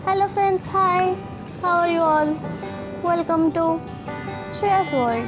Hello friends, hi. How are you all? Welcome to Shreyas world.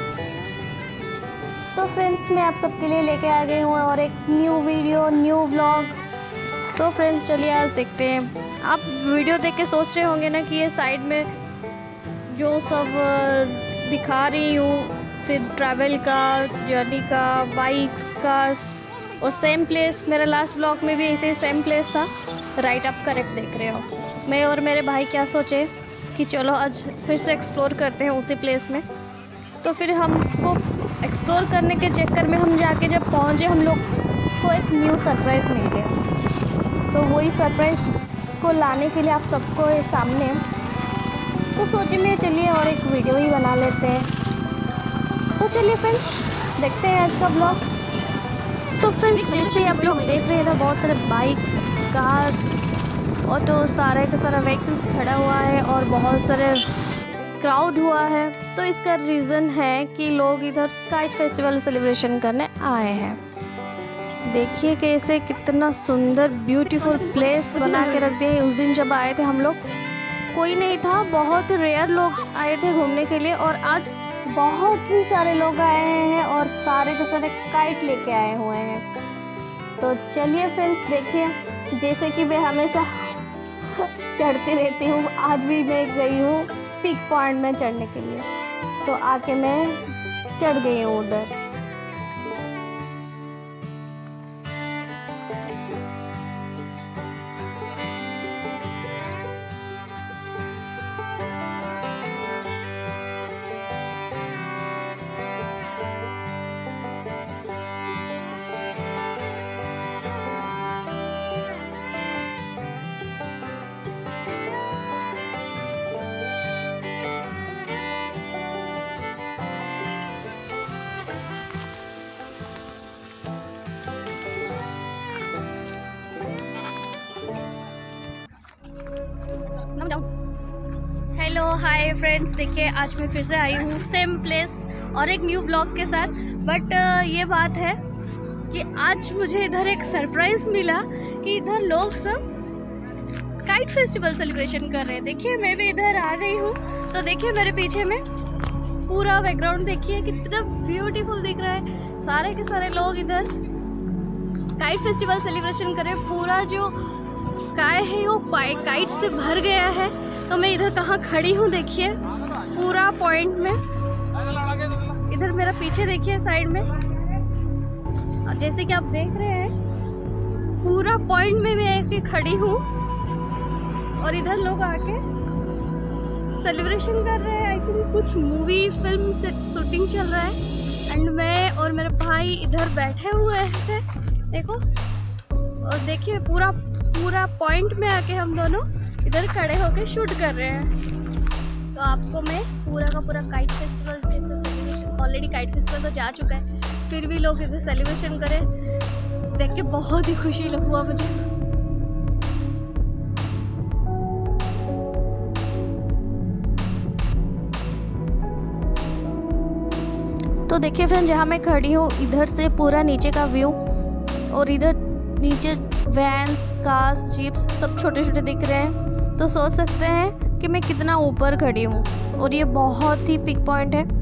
तो friends मैं आप सबके लिए लेके आ गई हूँ और एक न्यू वीडियो, न्यू व्लॉग। तो फ्रेंड्स चलिए आज देखते हैं। आप वीडियो देख के सोच रहे होंगे ना कि ये साइड में जो सब दिखा रही हूँ, फिर ट्रैवल का, जर्नी का, बाइक्स, कार्स और सेम प्लेस। मेरा लास्ट व्लॉग में भी ऐसे सेम प्लेस था। राइट, आप करेक्ट देख रहे हो। मैं और मेरे भाई क्या सोचे कि चलो आज फिर से एक्सप्लोर करते हैं उसी प्लेस में। तो फिर हमको एक्सप्लोर करने के चक्कर में हम जाके जब पहुँचे, हम लोग को एक न्यू सरप्राइज़ मिल गया। तो वही सरप्राइज़ को लाने के लिए आप सबको सामने, तो सोचे मैं चलिए और एक वीडियो ही बना लेते हैं। तो चलिए फ्रेंड्स देखते हैं आज का ब्लॉग। तो फ्रेंड्स जैसे आप लोग देख रहे थे, बहुत सारे बाइक्स, कार्स, ऑटो, सारे का सारा व्हीकल्स खड़ा हुआ है और बहुत सारे क्राउड हुआ है। तो इसका रीज़न है कि लोग इधर काइट फेस्टिवल सेलिब्रेशन करने आए हैं। देखिए कैसे कितना सुंदर ब्यूटीफुल प्लेस बना के रख दिया। उस दिन जब आए थे हम लोग कोई नहीं था, बहुत रेयर लोग आए थे घूमने के लिए, और आज बहुत ही सारे लोग आए हैं और सारे के सारे काइट लेके आए हुए हैं। तो चलिए फ्रेंड्स देखिए, जैसे कि मैं हमेशा चढ़ती रहती हूँ, आज भी मैं गई हूँ पीक पॉइंट में चढ़ने के लिए। तो आके मैं चढ़ गई हूँ उधर। हेलो हाय फ्रेंड्स, देखिए आज मैं फिर से आई हूँ सेम प्लेस और एक न्यू ब्लॉग के साथ। बट ये बात है कि आज मुझे इधर एक सरप्राइज़ मिला कि इधर लोग सब काइट फेस्टिवल सेलिब्रेशन कर रहे हैं। देखिए मैं भी इधर आ गई हूँ। तो देखिए मेरे पीछे में पूरा बैकग्राउंड देखिए कितना ब्यूटीफुल दिख रहा है। सारे के सारे लोग इधर काइट फेस्टिवल सेलिब्रेशन कर रहे हैं। पूरा जो स्काई है वो काइट से भर गया है। तो मैं इधर कहाँ खड़ी हूँ देखिए, पूरा पॉइंट में। इधर मेरा पीछे देखिए साइड में, जैसे कि आप देख रहे हैं पूरा पॉइंट में मैं आके खड़ी हूँ और इधर लोग आके सेलिब्रेशन कर रहे हैं। आई थिंक कुछ मूवी फिल्म से शूटिंग चल रहा है एंड मैं और मेरे भाई इधर बैठे हुए थे देखो। और देखिए पूरा पॉइंट में आके हम दोनों इधर खड़े होके शूट कर रहे हैं। तो आपको मैं पूरा का पूरा काइट फेस्टिवल जैसे सेलिब्रेशन, ऑलरेडी काइट फेस्टिवल तो जा चुका है, फिर भी लोग इधर सेलिब्रेशन करें देख के बहुत ही खुशी हुआ मुझे। तो देखिए फ्रेंड, जहाँ मैं खड़ी हूँ इधर से पूरा नीचे का व्यू, और इधर नीचे वैन्स, कार्स, जीप्स सब छोटे छोटे दिख रहे हैं। तो सोच सकते हैं कि मैं कितना ऊपर खड़ी हूँ, और ये बहुत ही पिक पॉइंट है।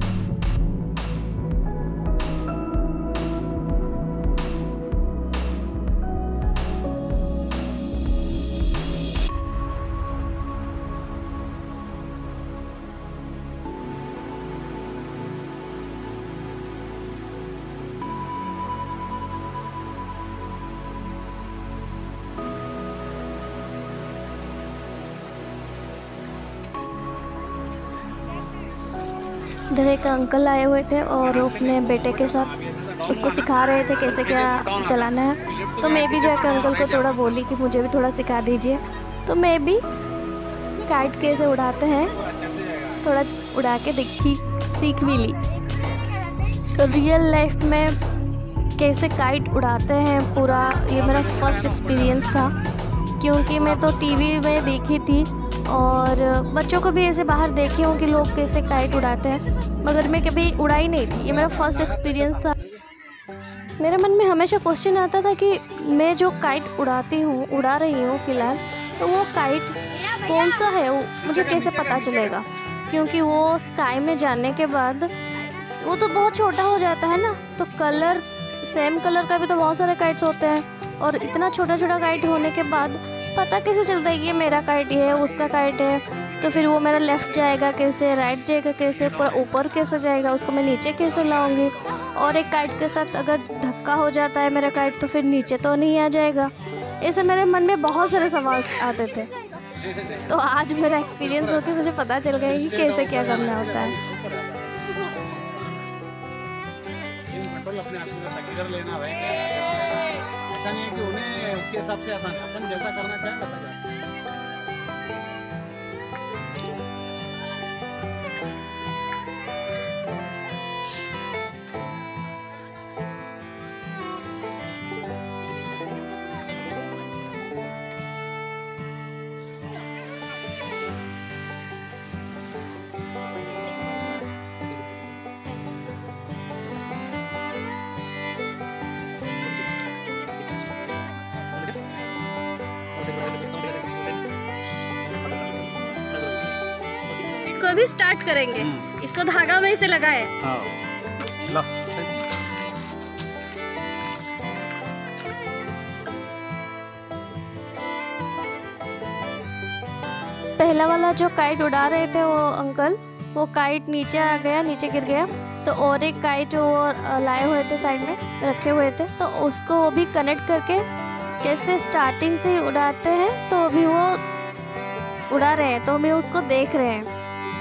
इधर एक अंकल आए हुए थे और अपने बेटे के साथ उसको सिखा रहे थे कैसे क्या चलाना है। तो मैं भी जाकर अंकल को थोड़ा बोली कि मुझे भी थोड़ा सिखा दीजिए। तो मैं भी काइट कैसे उड़ाते हैं थोड़ा उड़ा के देखी, सीख भी ली। तो रियल लाइफ में कैसे काइट उड़ाते हैं पूरा, ये मेरा फर्स्ट एक्सपीरियंस था, क्योंकि मैं तो टीवी में देखी थी और बच्चों को भी ऐसे बाहर देखे हूँ कि लोग कैसे काइट उड़ाते हैं, मगर मैं कभी उड़ाई नहीं थी। ये मेरा फर्स्ट एक्सपीरियंस था। मेरे मन में हमेशा क्वेश्चन आता था कि मैं जो काइट उड़ा रही हूँ फ़िलहाल, तो वो काइट कौन सा है वो मुझे कैसे पता चलेगा, क्योंकि वो स्काई में जाने के बाद वो तो बहुत छोटा हो जाता है ना। तो कलर सेम कलर का भी तो बहुत सारे काइट्स होते हैं, और इतना छोटा छोटा काइट होने के बाद पता कैसे चलता है कि ये मेरा काइट है उसका काइट है। तो फिर वो मेरा लेफ़्ट जाएगा कैसे, राइट जाएगा कैसे, पूरा ऊपर कैसे जाएगा, उसको मैं नीचे कैसे लाऊंगी। और एक काइट के साथ अगर धक्का हो जाता है मेरा काइट तो फिर नीचे तो नहीं आ जाएगा। ऐसे मेरे मन में बहुत सारे सवाल आते थे। तो आज मेरा एक्सपीरियंस होकर मुझे पता चल गया कि कैसे क्या करना होता है। अपने आप को कर लेना भाई, ऐसा नहीं है कि उन्हें उसके हिसाब से अपन जैसा करना चाहे वैसा करें। को अभी स्टार्ट करेंगे। इसको धागा में से लगाए। पहला वाला जो काइट उड़ा रहे थे वो अंकल, वो काइट नीचे आ गया, नीचे गिर गया। तो और एक काइट वो लाए हुए थे साइड में रखे हुए थे, तो उसको वो भी कनेक्ट करके कैसे स्टार्टिंग से ही उड़ाते हैं। तो अभी वो उड़ा रहे हैं तो हम उसको देख रहे हैं।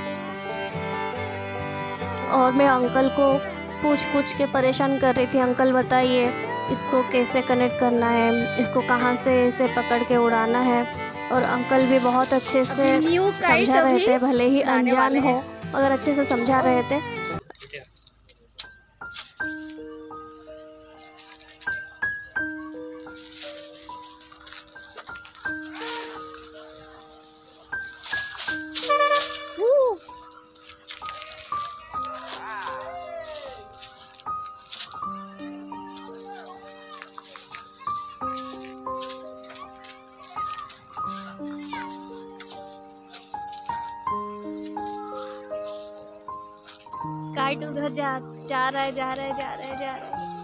और मैं अंकल को पूछ के परेशान कर रही थी, अंकल बताइए इसको कैसे कनेक्ट करना है, इसको कहाँ से इसे पकड़ के उड़ाना है। और अंकल भी बहुत अच्छे से समझा रहे थे, भले ही अनजान हो मगर अच्छे से समझा रहे थे। काइट उधर जा रहा है।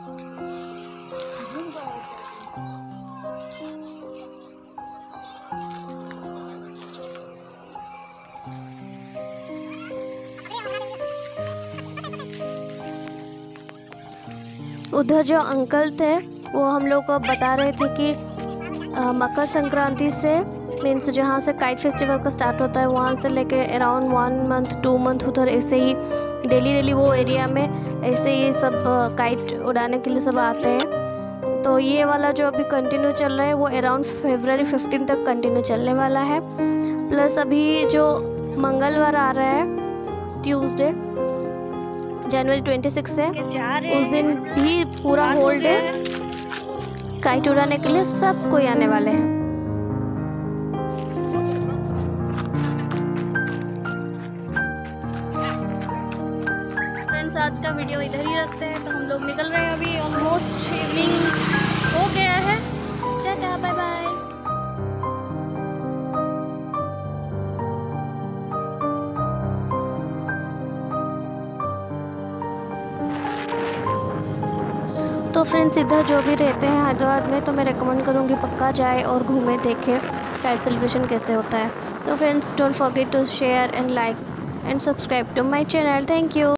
उधर जो अंकल थे वो हम लोग को बता रहे थे कि मकर संक्रांति से मीन्स जहाँ से काइट फेस्टिवल का स्टार्ट होता है वहाँ से लेके अराउंड 1 मंथ 2 मंथ उधर ऐसे ही डेली वो एरिया में ऐसे ही सब काइट उड़ाने के लिए सब आते हैं। तो ये वाला जो अभी कंटिन्यू चल रहा है वो अराउंड फरवरी 15 तक कंटिन्यू चलने वाला है। प्लस अभी जो मंगलवार आ रहा है ट्यूसडे जनवरी 26 से, उस दिन भी पूरा होल डे काइट उड़ाने के लिए सब कोई आने वाले हैं। फ्रेंड्स आज का वीडियो इधर ही रखते हैं, तो हम लोग निकल रहे हैं। अभी ऑलमोस्ट इवनिंग हो गया है। Tata bye bye. तो फ्रेंड्स इधर जो भी रहते हैं हैदराबाद में, तो मैं रेकमेंड करूँगी पक्का जाए और घूमे देखे काइट सेलिब्रेशन कैसे होता है। तो friends don't forget to share and like and subscribe to my channel. Thank you.